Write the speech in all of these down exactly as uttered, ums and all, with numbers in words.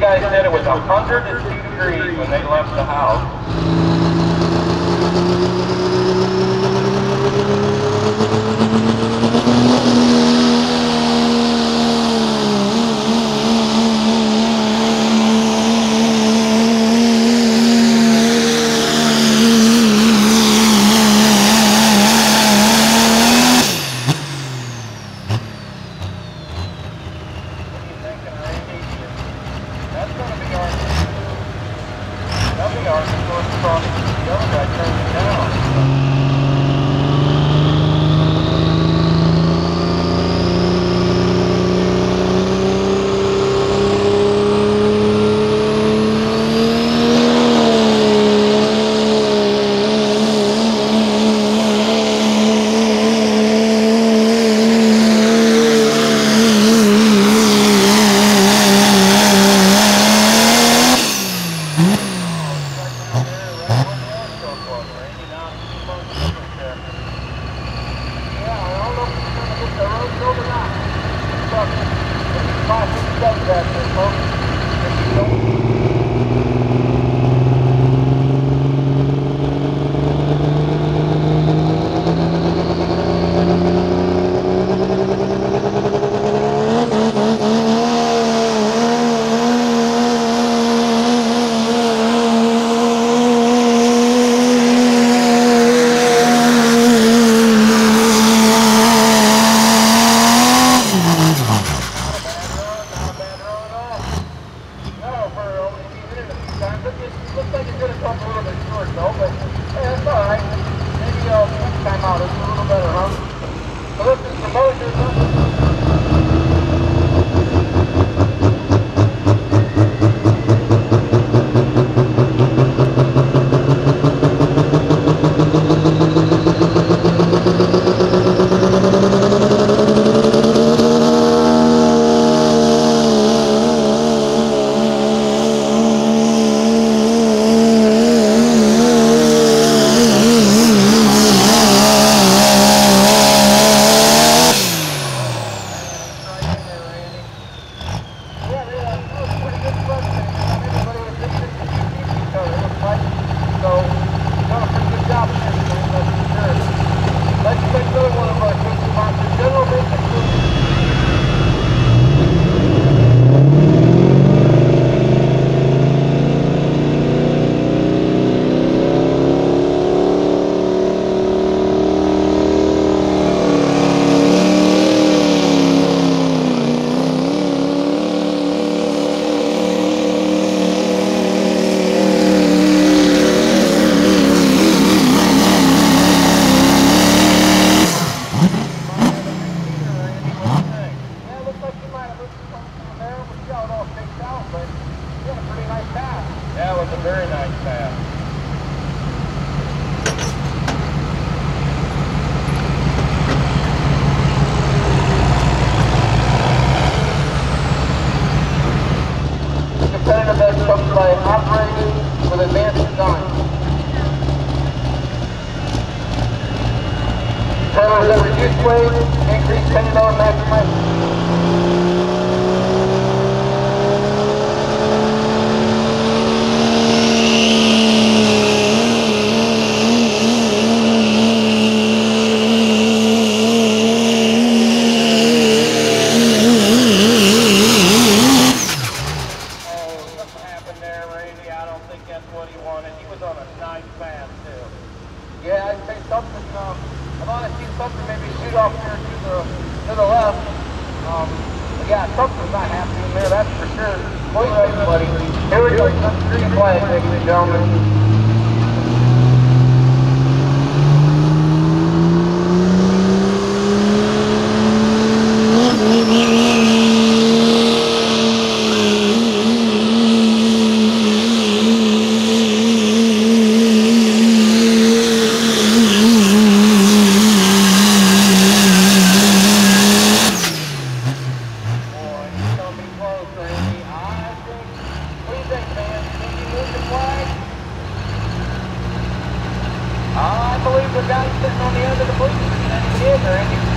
guys said it was one hundred two degrees when they left the house.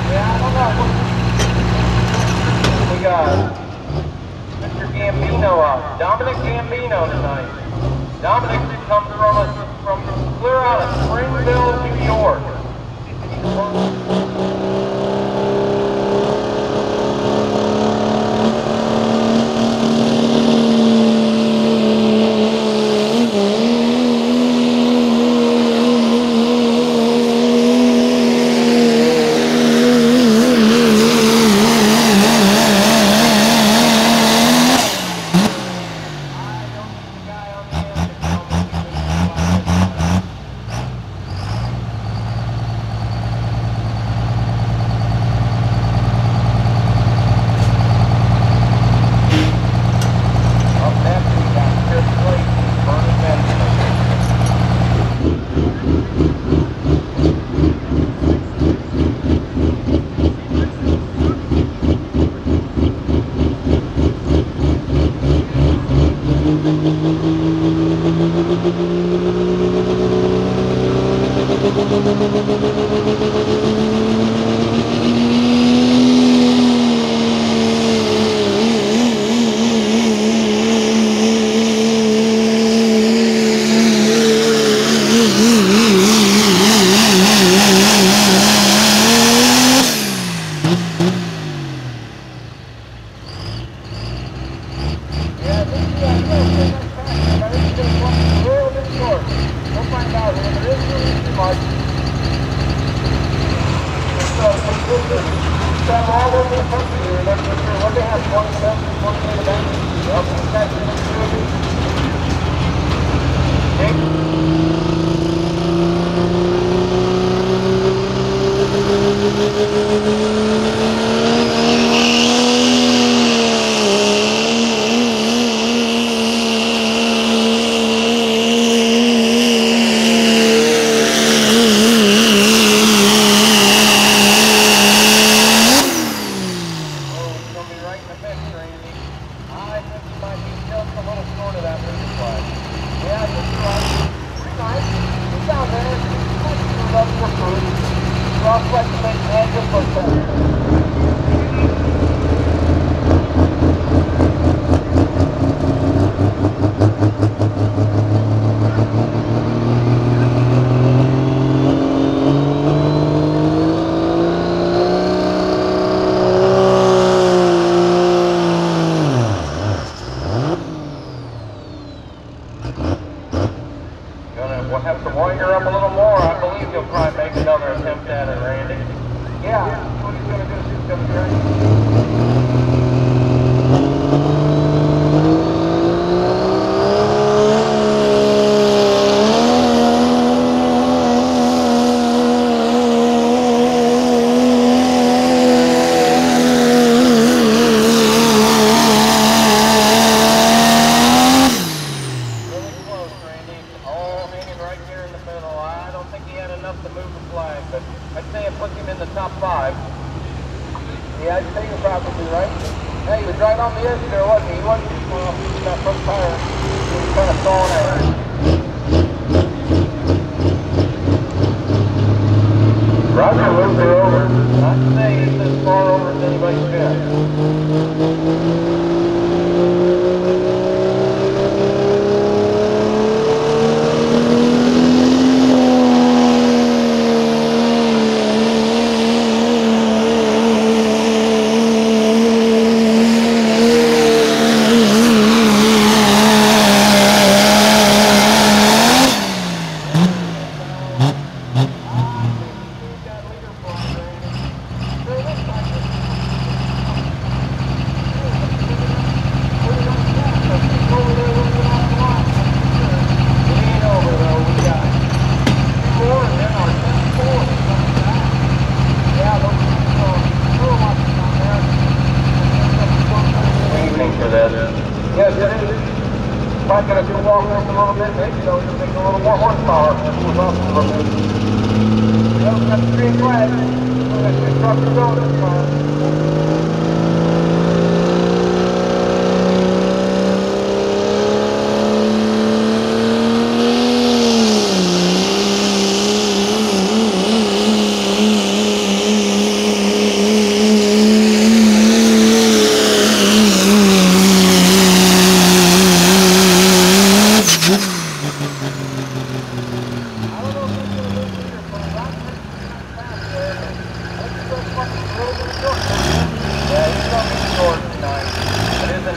We got Mister Gambino out. out. Dominic Gambino tonight. Dominic comes from a, from clear out of Springville, New York.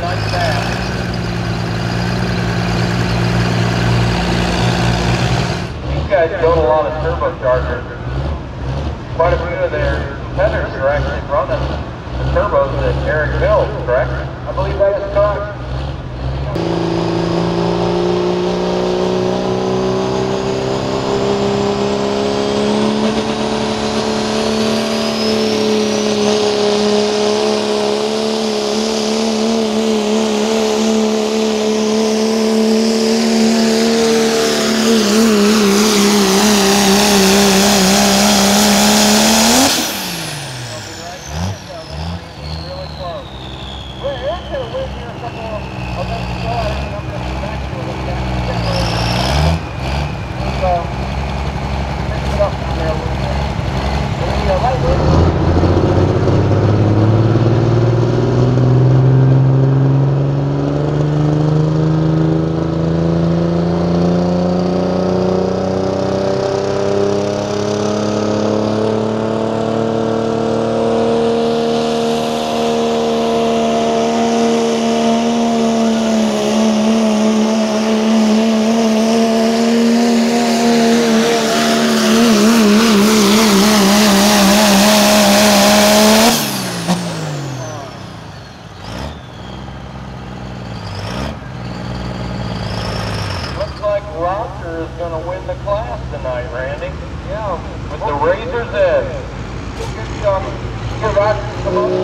nice pass. These guys build a lot of turbochargers. Quite a few of their competitors are actually running the turbos that Eric built, correct? I believe that is correct. Roger is going to win the class tonight, Randy. Yeah, with the Razor's Edge. Good job. Good Roger, come on.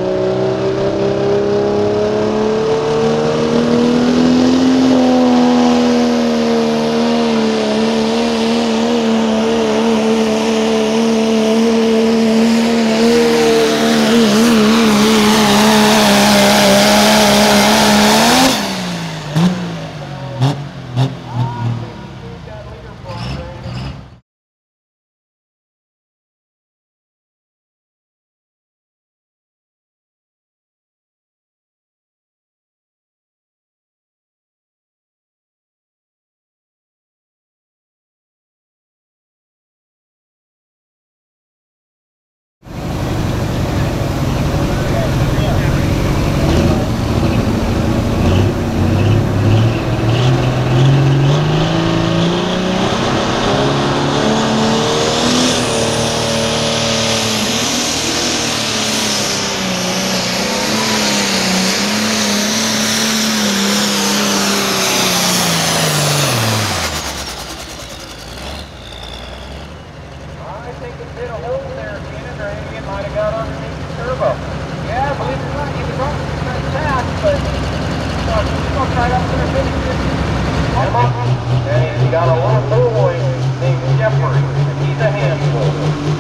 And he's got a little boy named Jeffrey, and he's a handful.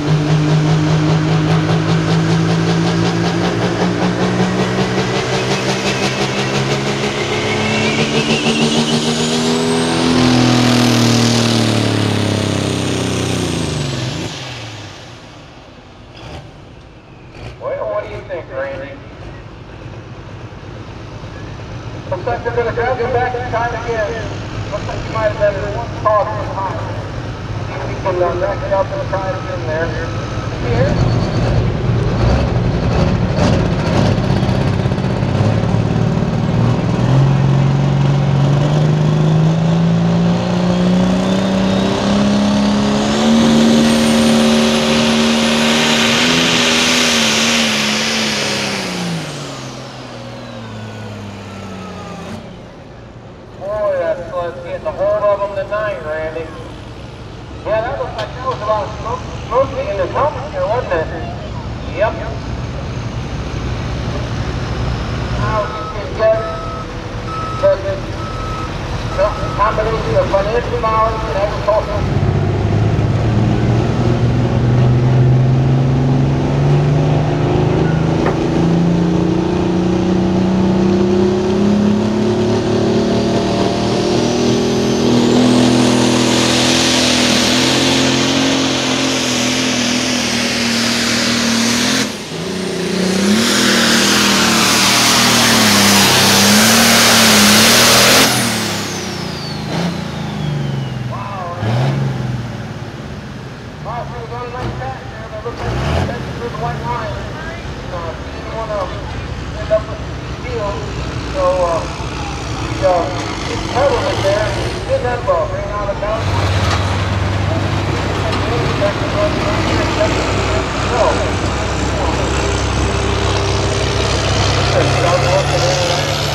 Well, what do you think, Randy? Looks like they're going to grab him back and try it again. Looks like you might have been one car behind. See if we can uh, back it up and try it again there. Here. Getting a hold of them tonight, Randy. Yeah, that looks like that was a lot of smoke, smoke in his helmet here, wasn't it? Yep. Now you can get the combination of financial knowledge and agricultural. Wow. So, uh, the, uh, the pedal in there, it didn't have a ring on the belt. And then the second one, the other second one, no. Just started looking in and out.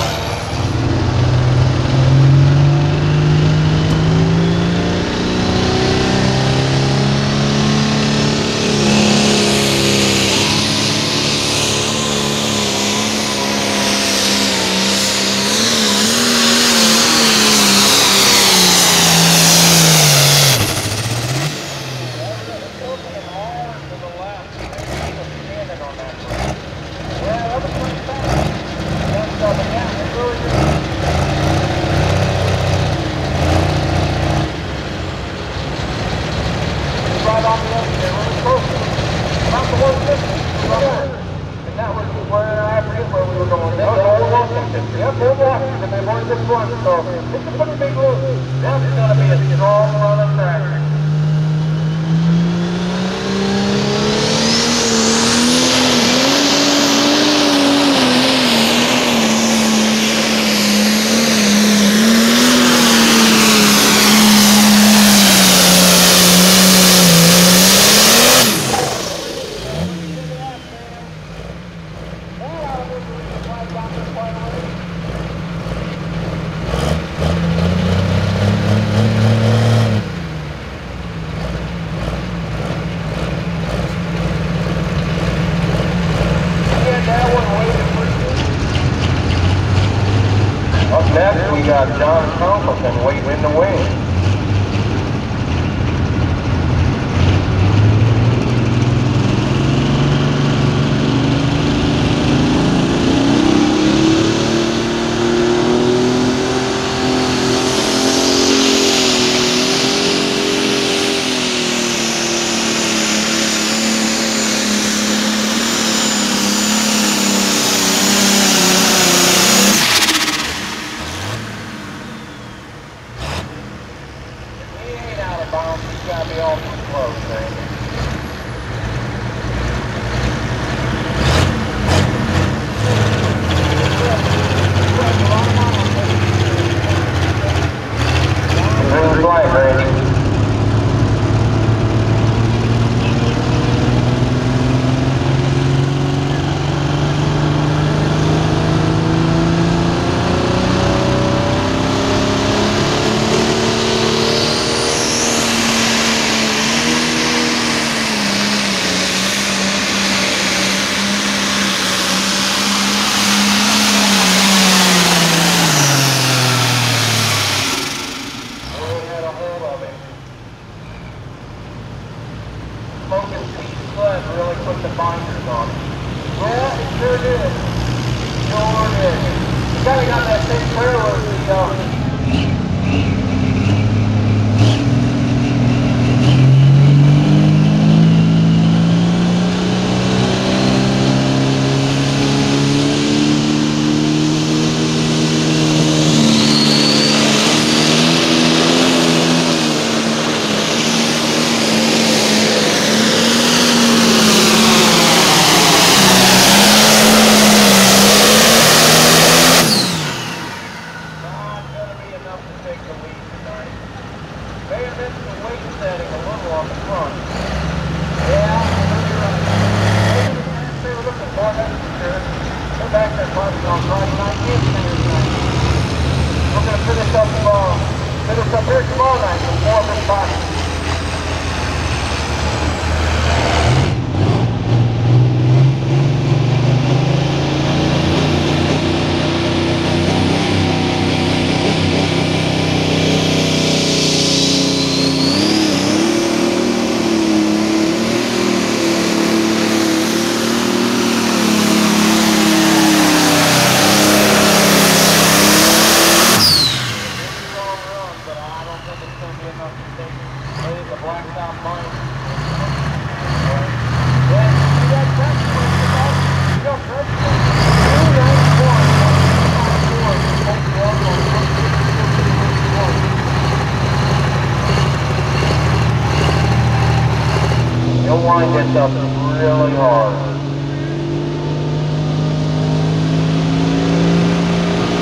wind this up really hard.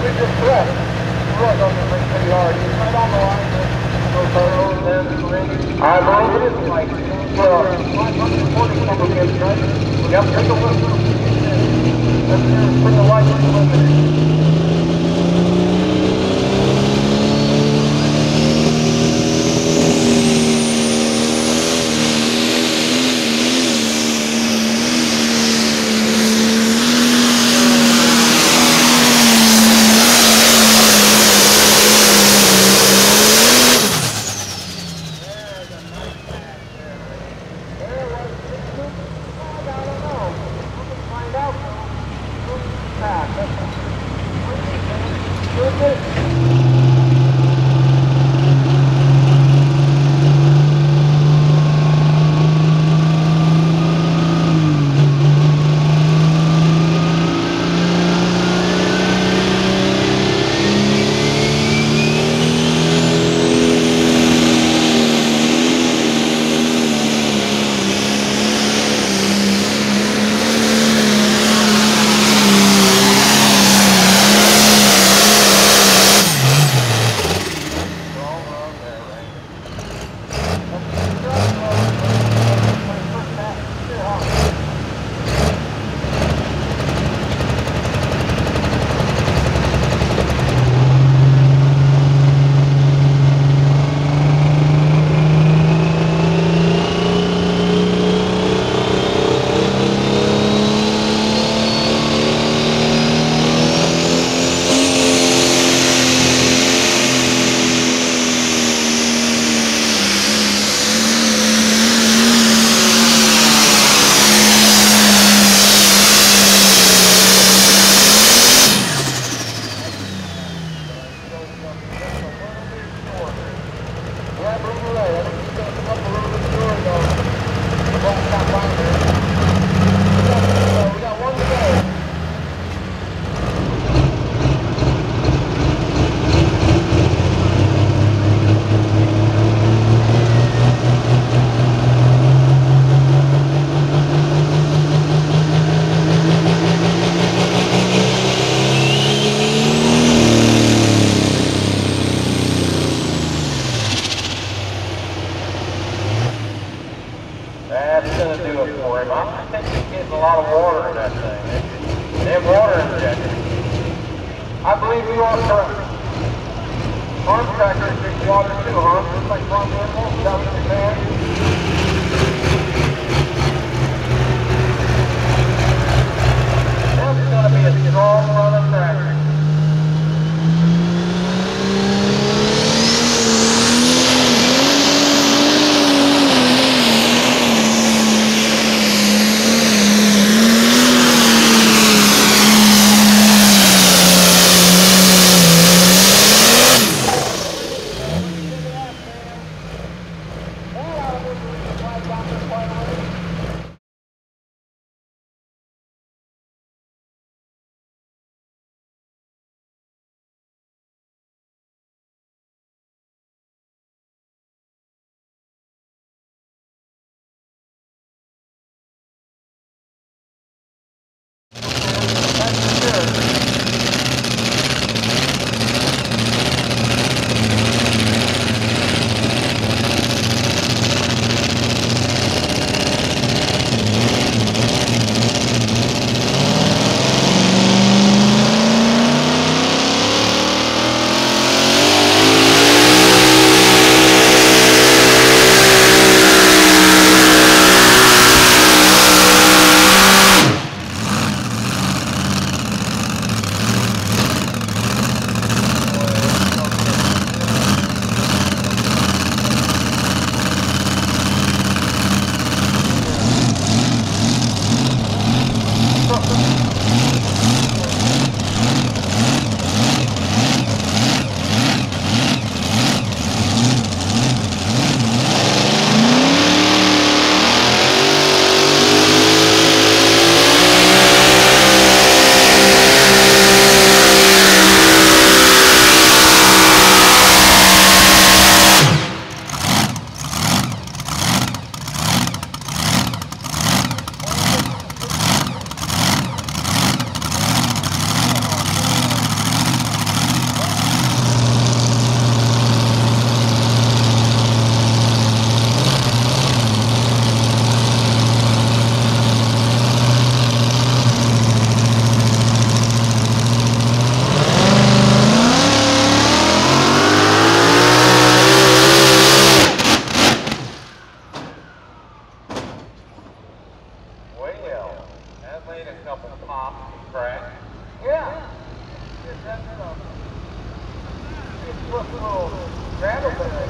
we just pressed. It was on the brake pretty hard. It's right on the line with those turtles and the ring. I believe it is like, well, five hundred forty lubricants, right? Yep, take a look. That's here, put the light in the limit. That's going to do it for him. I think he's getting a lot of water in that thing. They have water injected. I believe you are correct. Arm tracker drinks water too, huh? Just like farm animals, is that what you're saying? That's going to be a strong running tractor. put little gravel beds.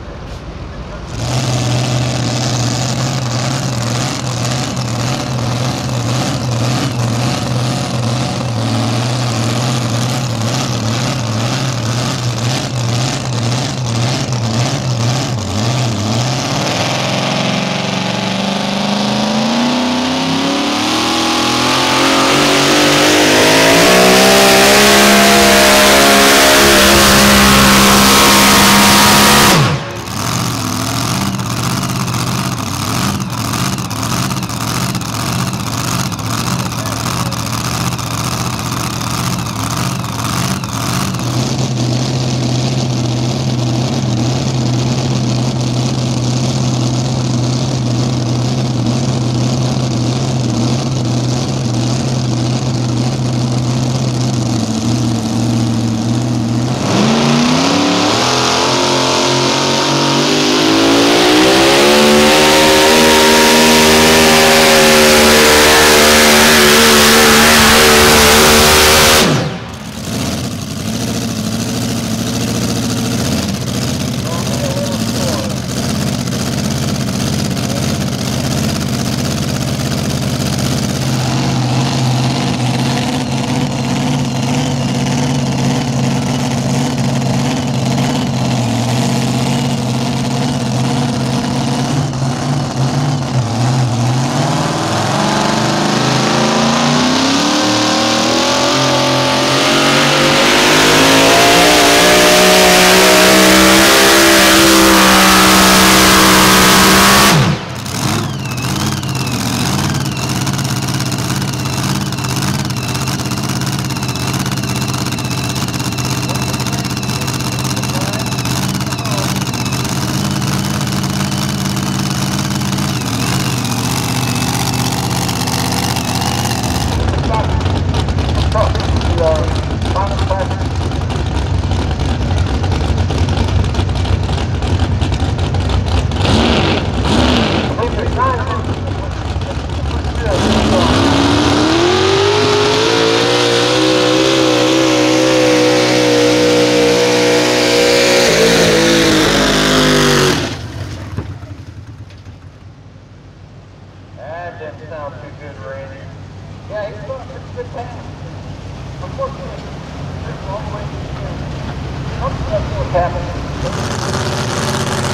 That didn't sound too good, Randy. Yeah, he's doing a pretty good pass. Unfortunately, there's no way to do it. That's what's happening.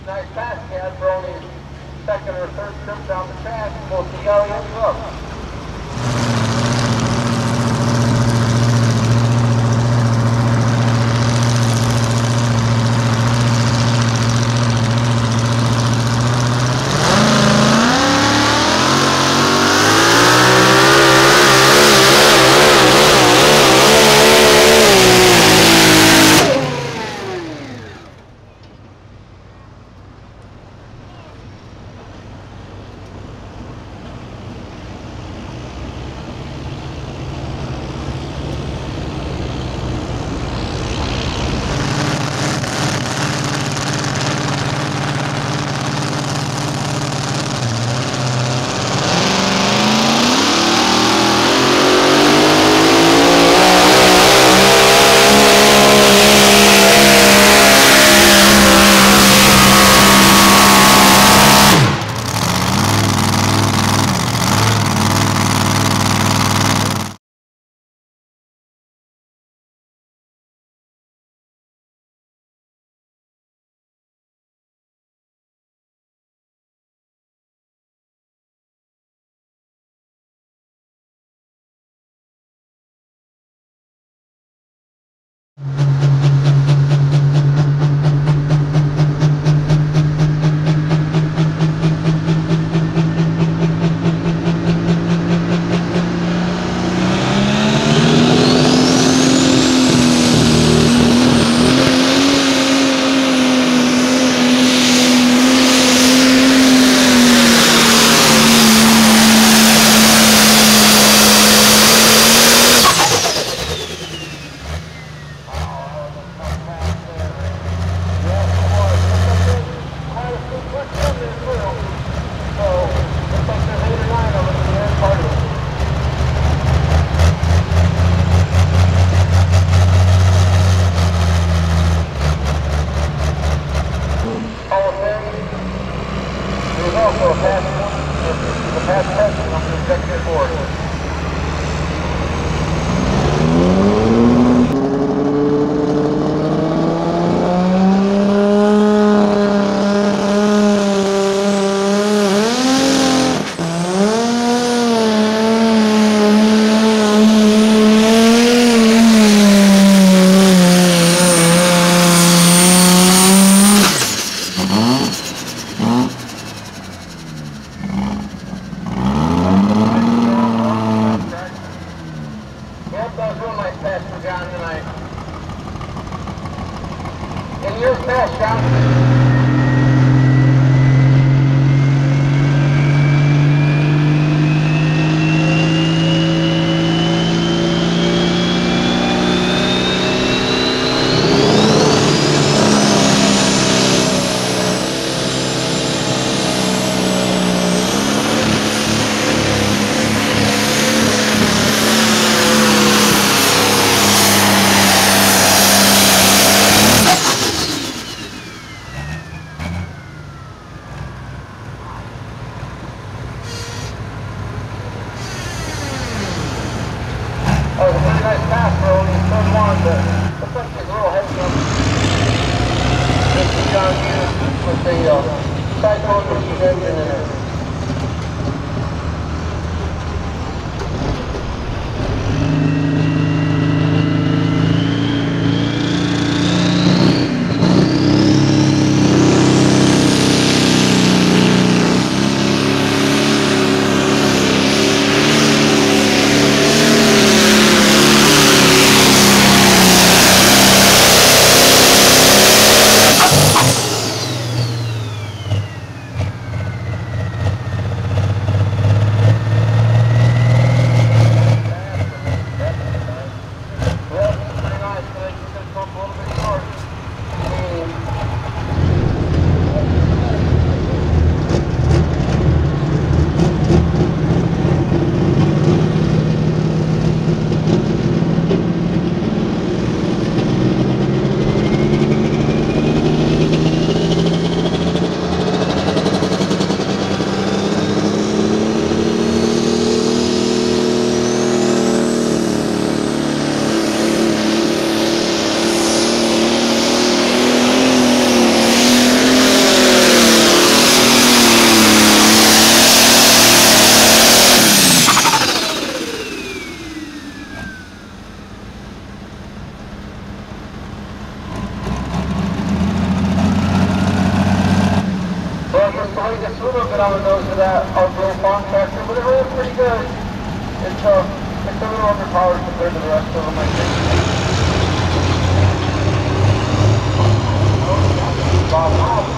Nice pass, Chad, for only second or third trip down the track. We'll see how he ends up. Also a pass, the pass testing on the executive board. In your fast, John. Oh, it's a pretty nice pass for only turn one, but looks like there's a little heavy on this John Deere with the uh, Cyclone machine engine in it. weighed just a little bit on the nose of that outdoor farm tractor, but it ran pretty good. It's, uh, it's a little underpowered compared to the rest of them, I think. Wow.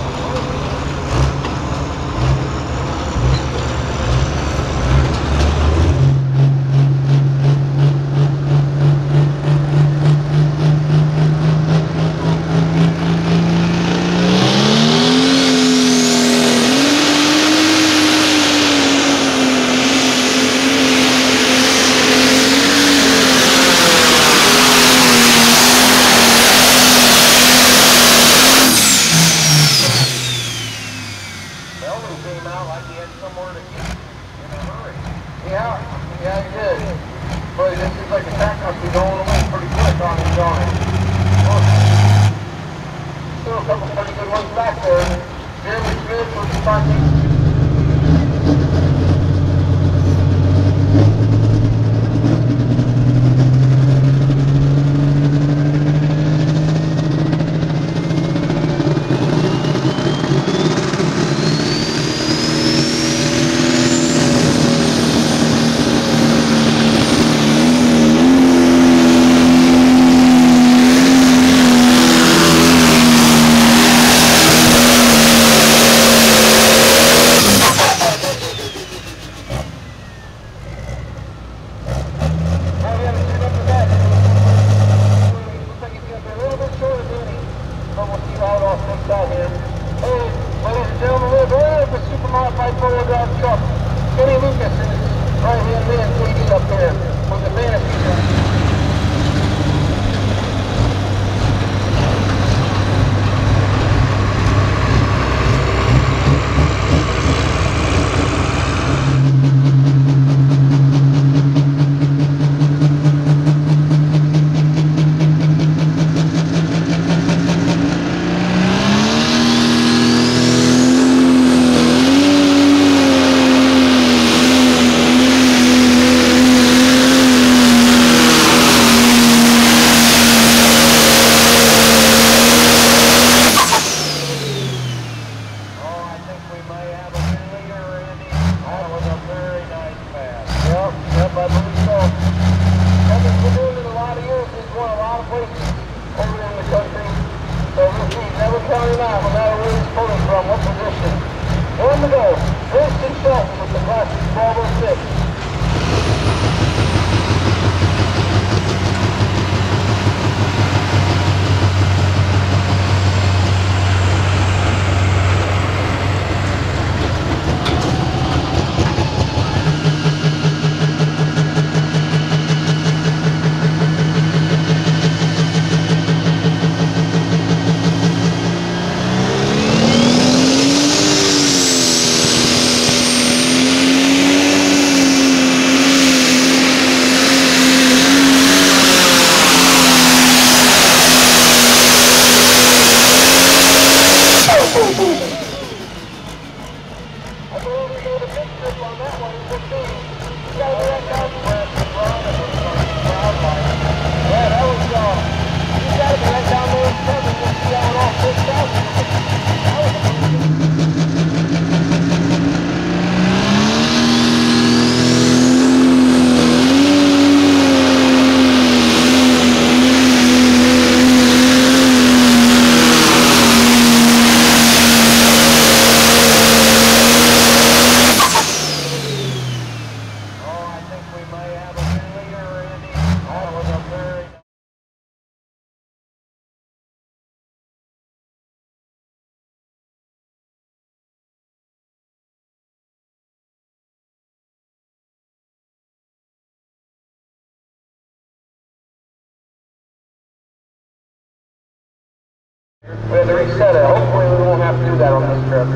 We have to reset it. Hopefully we won't have to do that on this trip.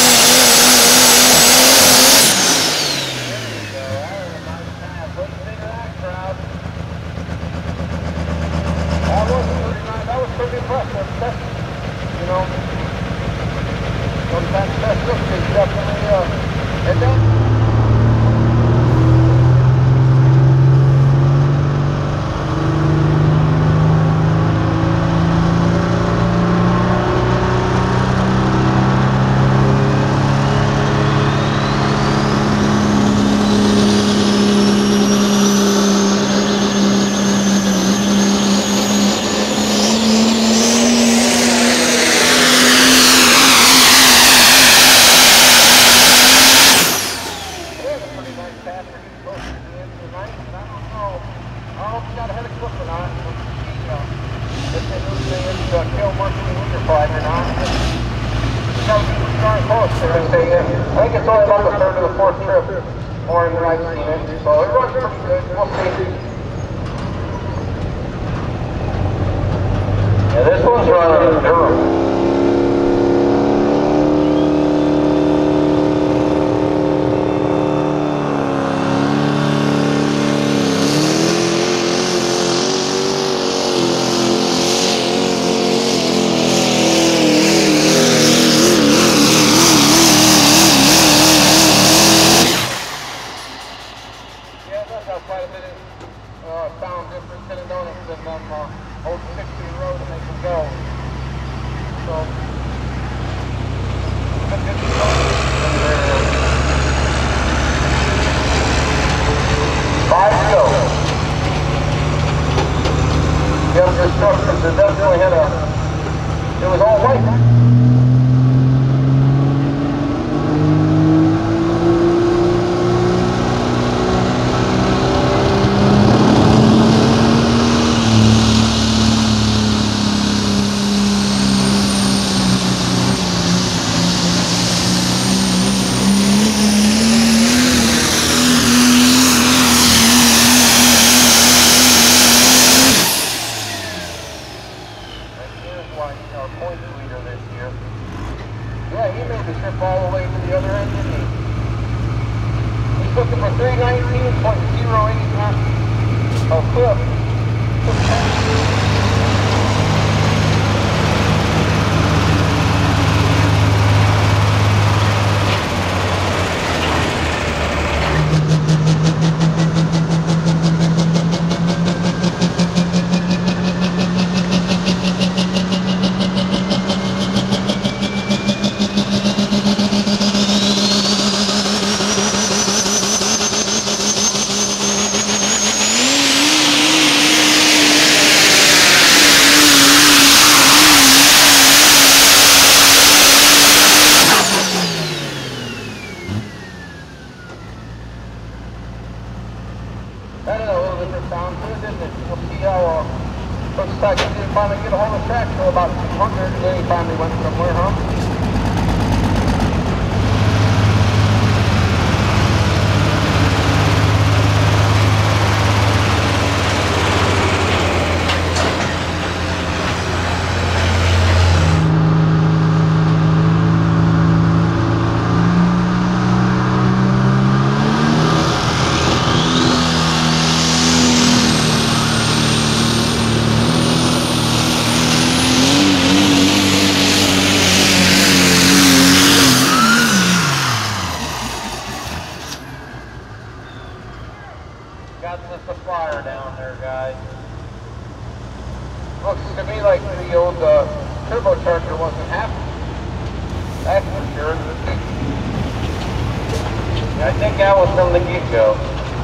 There you go. That was a nice pass. Let's figure close to the end of the night, and I don't know. I don't know if you got a head of cook or not. We'll see, uh, if they move the end to kill Martin Luther fight or not. You gotta be darn close there. They, uh, I think it's only about the third or the fourth trip more than I've seen it. So it runs pretty good. We'll see. Yeah, this one's running in Durham. Quite a bit of uh, sound difference in it, don't it, than them uh, old six-speed roads and they can go. So, good, good, five to go. The other structures, it definitely had a, it was all white. Our points leader this year. Yeah, he made the trip all the way to the other end, didn't he? He's looking for three nineteen point oh eight knots. Oh, Cliff. That had a little different sound to it, didn't it? We'll see how uh, looks like he didn't finally get a hold of the track until about two hundred, and then he finally went somewhere, huh? Got just a fire down there, guys. Looks to me like the old uh, turbocharger wasn't happy. That's for sure. I think that was from the get-go.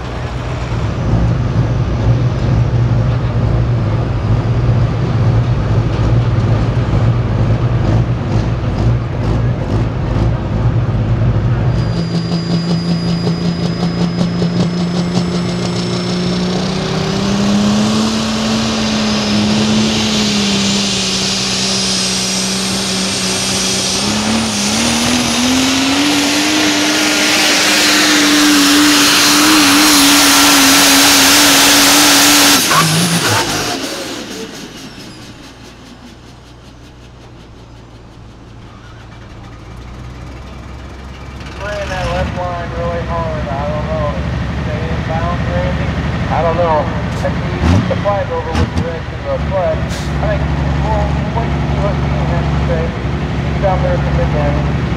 Ran that left line really hard. I don't know. Stay inbound or anything. I don't know. If you put the flag over with the rest of the flag, I think we'll wait to see what Dean has to say. He's down there at the big end.